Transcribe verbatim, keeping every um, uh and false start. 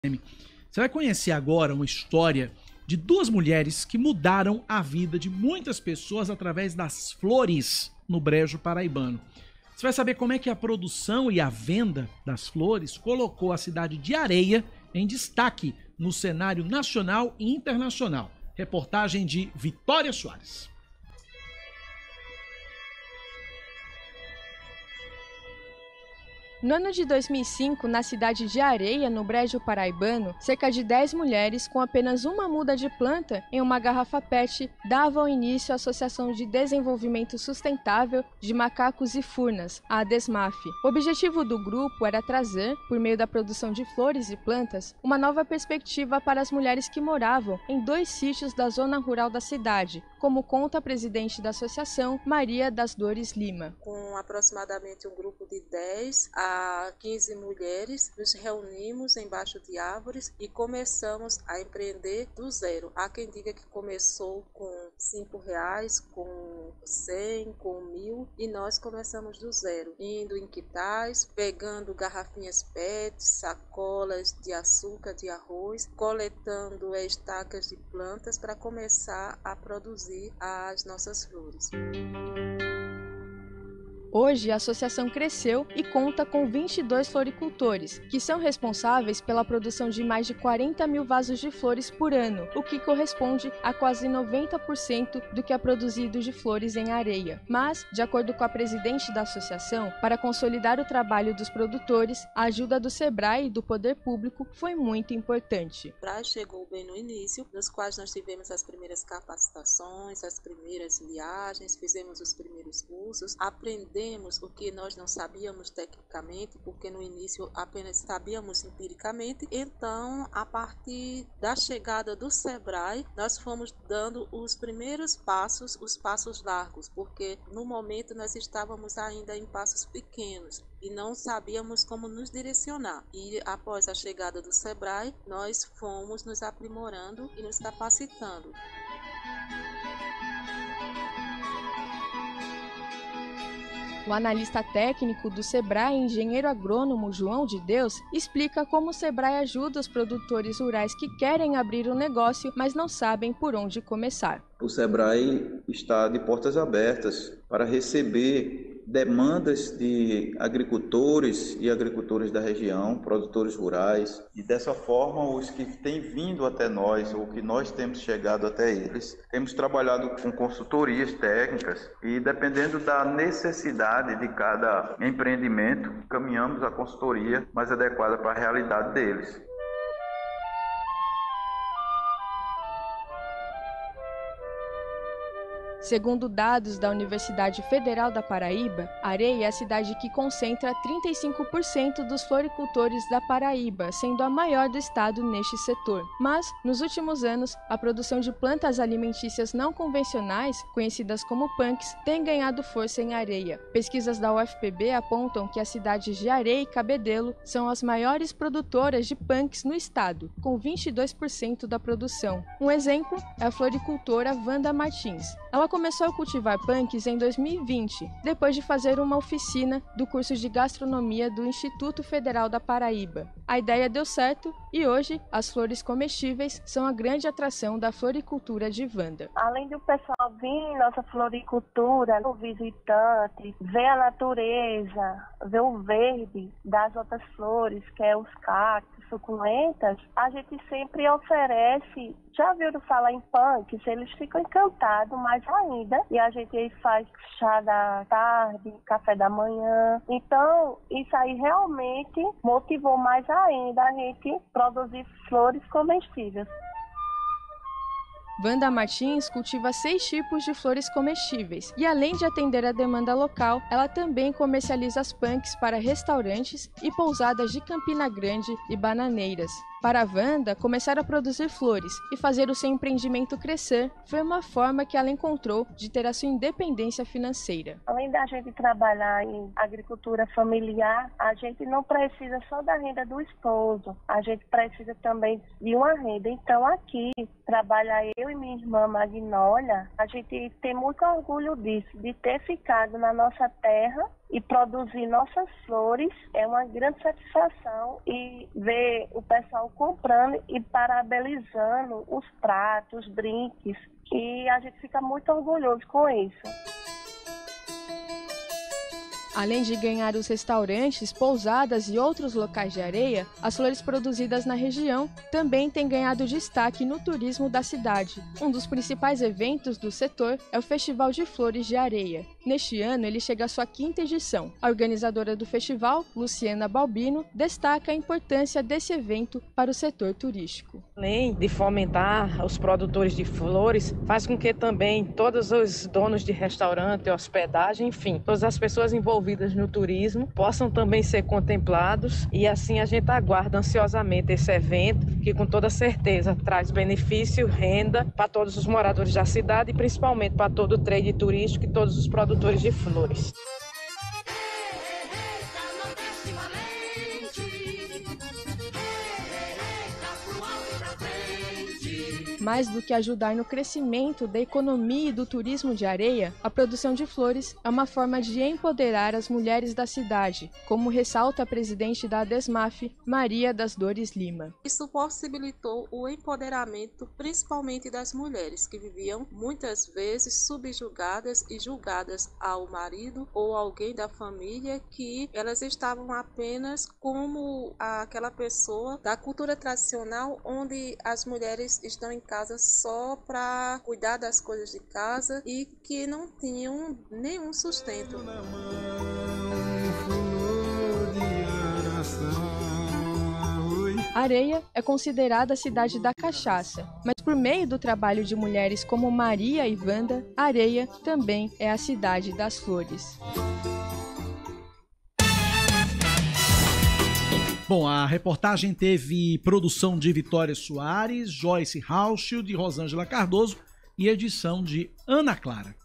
Você vai conhecer agora uma história de duas mulheres que mudaram a vida de muitas pessoas através das flores no Brejo Paraibano. Você vai saber como é que a produção e a venda das flores colocou a cidade de Areia em destaque no cenário nacional e internacional. Reportagem de Vitória Soares. No ano de dois mil e cinco, na cidade de Areia, no Brejo Paraibano, cerca de dez mulheres, com apenas uma muda de planta em uma garrafa pet, davam início à Associação de Desenvolvimento Sustentável de Macacos e Furnas, a ADESMAF. O objetivo do grupo era trazer, por meio da produção de flores e plantas, uma nova perspectiva para as mulheres que moravam em dois sítios da zona rural da cidade, como conta a presidente da associação, Maria das Dores Lima. Com aproximadamente um grupo de dez a quinze mulheres, nos reunimos embaixo de árvores e começamos a empreender do zero. Há quem diga que começou com cinco reais, com cem, com mil, e nós começamos do zero, indo em quitais, pegando garrafinhas pet, sacolas de açúcar, de arroz, coletando estacas de plantas para começar a produzir as nossas flores. Hoje, a associação cresceu e conta com vinte e dois floricultores, que são responsáveis pela produção de mais de quarenta mil vasos de flores por ano, o que corresponde a quase noventa por cento do que é produzido de flores em Areia. Mas, de acordo com a presidente da associação, para consolidar o trabalho dos produtores, a ajuda do SEBRAE e do Poder Público foi muito importante. O SEBRAE chegou bem no início, nos quais nós tivemos as primeiras capacitações, as primeiras viagens, fizemos os primeiros cursos, aprendemos o que nós não sabíamos tecnicamente, porque no início apenas sabíamos empiricamente. Então, a partir da chegada do SEBRAE, nós fomos dando os primeiros passos, os passos largos, porque no momento nós estávamos ainda em passos pequenos e não sabíamos como nos direcionar. E após a chegada do SEBRAE, nós fomos nos aprimorando e nos capacitando. O analista técnico do SEBRAE, engenheiro agrônomo João de Deus, explica como o SEBRAE ajuda os produtores rurais que querem abrir um negócio, mas não sabem por onde começar. O SEBRAE está de portas abertas para receber demandas de agricultores e agricultores da região, produtores rurais, e dessa forma os que têm vindo até nós, ou que nós temos chegado até eles, temos trabalhado com consultorias técnicas e, dependendo da necessidade de cada empreendimento, caminhamos a consultoria mais adequada para a realidade deles. Segundo dados da Universidade Federal da Paraíba, Areia é a cidade que concentra trinta e cinco por cento dos floricultores da Paraíba, sendo a maior do estado neste setor. Mas, nos últimos anos, a produção de plantas alimentícias não convencionais, conhecidas como punks, tem ganhado força em Areia. Pesquisas da U F P B apontam que as cidades de Areia e Cabedelo são as maiores produtoras de punks no estado, com vinte e dois por cento da produção. Um exemplo é a floricultora Wanda Martins. Ela começou a cultivar punks em dois mil e vinte, depois de fazer uma oficina do curso de gastronomia do Instituto Federal da Paraíba. A ideia deu certo e hoje as flores comestíveis são a grande atração da floricultura de Wanda. Além do pessoal vir em nossa floricultura, o visitante, ver a natureza, ver o verde das outras flores, que é os cactos, suculentas, a gente sempre oferece. Já viram falar em punks? Eles ficam encantados mais ainda. E a gente aí faz chá da tarde, café da manhã. Então, isso aí realmente motivou mais ainda a gente produzir flores comestíveis. Wanda Martins cultiva seis tipos de flores comestíveis e, além de atender a demanda local, ela também comercializa as punks para restaurantes e pousadas de Campina Grande e bananeiras. Para a Wanda, começar a produzir flores e fazer o seu empreendimento crescer foi uma forma que ela encontrou de ter a sua independência financeira. Além da gente trabalhar em agricultura familiar, a gente não precisa só da renda do esposo, a gente precisa também de uma renda. Então aqui, trabalha eu e minha irmã Magnólia, a gente tem muito orgulho disso, de ter ficado na nossa terra e produzir nossas flores é uma grande satisfação, e ver o pessoal comprando e parabenizando os pratos, os drinks, e a gente fica muito orgulhoso com isso. Além de ganhar os restaurantes, pousadas e outros locais de areia, as flores produzidas na região também têm ganhado destaque no turismo da cidade. Um dos principais eventos do setor é o Festival de Flores de Areia. Neste ano, ele chega à sua quinta edição. A organizadora do festival, Luciana Balbino, destaca a importância desse evento para o setor turístico. Além de fomentar os produtores de flores, faz com que também todos os donos de restaurante, hospedagem, enfim, todas as pessoas envolvidas no turismo possam também ser contemplados, e assim a gente aguarda ansiosamente esse evento, que com toda certeza traz benefício, renda para todos os moradores da cidade e principalmente para todo o trade turístico e todos os produtores de flores. Mais do que ajudar no crescimento da economia e do turismo de areia, a produção de flores é uma forma de empoderar as mulheres da cidade, como ressalta a presidente da ADESMAF, Maria das Dores Lima. Isso possibilitou o empoderamento principalmente das mulheres, que viviam muitas vezes subjugadas e julgadas ao marido ou alguém da família, que elas estavam apenas como aquela pessoa da cultura tradicional, onde as mulheres estão em casa só para cuidar das coisas de casa e que não tinham nenhum sustento. Areia é considerada a cidade da cachaça, mas por meio do trabalho de mulheres como Maria e Wanda, Areia também é a cidade das flores. Bom, a reportagem teve produção de Vitória Soares, Joyce Hauschild e Rosângela Cardoso e edição de Ana Clara.